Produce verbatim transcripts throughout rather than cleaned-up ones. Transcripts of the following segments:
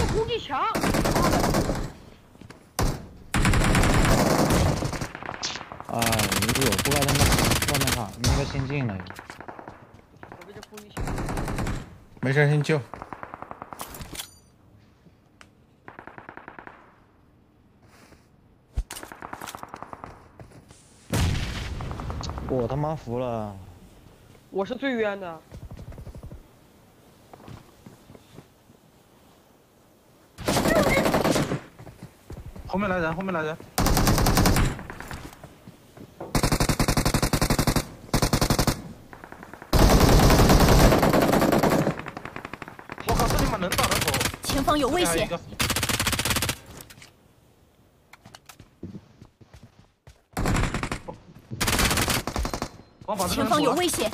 攻击墙。 啊，如果不该他妈外面卡，应该先进来。 我被这攻击墙。 没事，先救。 我他妈服了。 我是最冤的。 后面来人，后面来人！我靠，这里面能打得头！ 前方有危险！ 我把这前方有危险！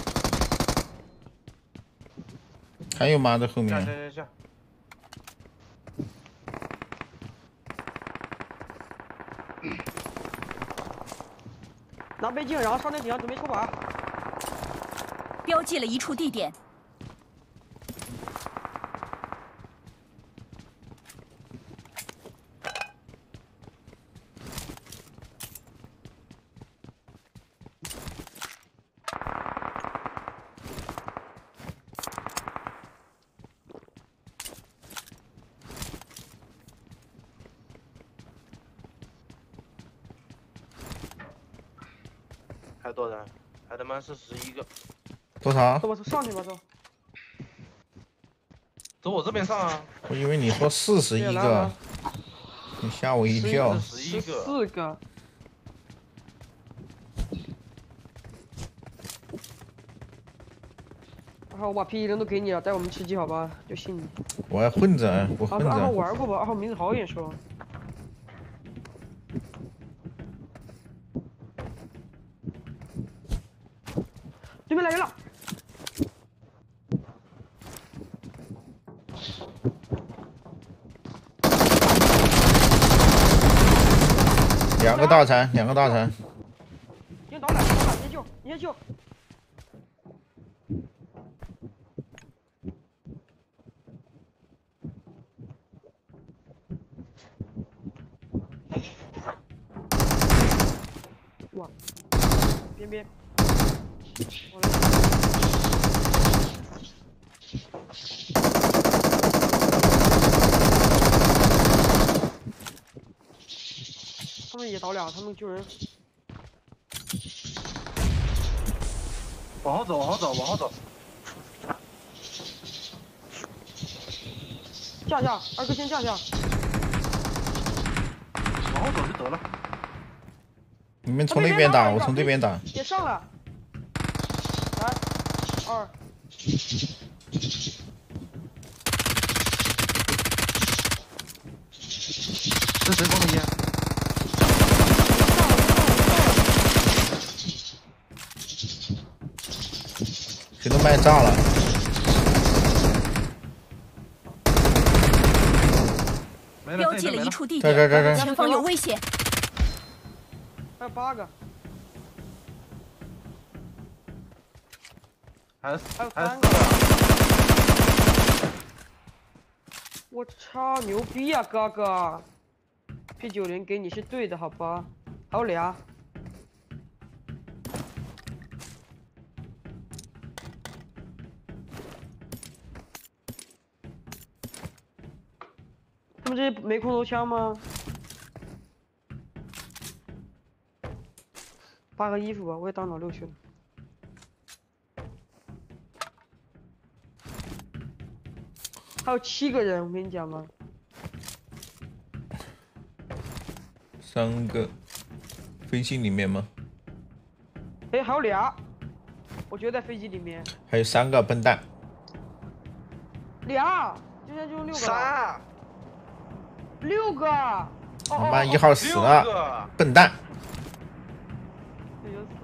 还有吗？在后面。 下下下下。 拿倍镜，然后上那顶上准备抽靶。 标记了一处地点。 还多人，还他妈是十一个。 多少？ 走吧，走上去吧，走。 走我这边上啊！ 我以为你说四十一个，你吓我一跳。 十一个。 四个。然后我把 P 一人都给你了，带我们吃鸡好吧？就信你。 我还混着，我混着。 二号玩过吧？二号名字好眼熟。 对面来人了！ 两个大残，两个大残。 先倒两个，倒两，先救，你先救。哇，边边。 他们也倒俩，他们救人。 往后走，往后走，往后走。 架下，二哥先架下。 往后走就得了。 你们从那边打，我从这边打。 别上了。三二。 这谁放的烟？ 谁都卖炸了！ 标记了一处地点，这这这这， 前方有危险！ 还有八个， 还有还有三个。我操，牛逼呀、啊，哥哥 ！P 九零给你是对的，好吧？还有俩。 他们这些没空投枪吗？扒个衣服吧，我也当老六去了。还有七个人，我跟你讲吗？ 三个，飞机里面吗？ 哎，还有俩，我觉得在飞机里面。 还有三个笨蛋。 俩，今天就六个。 仨。 六个， 他妈一号死了，笨蛋！ 这就死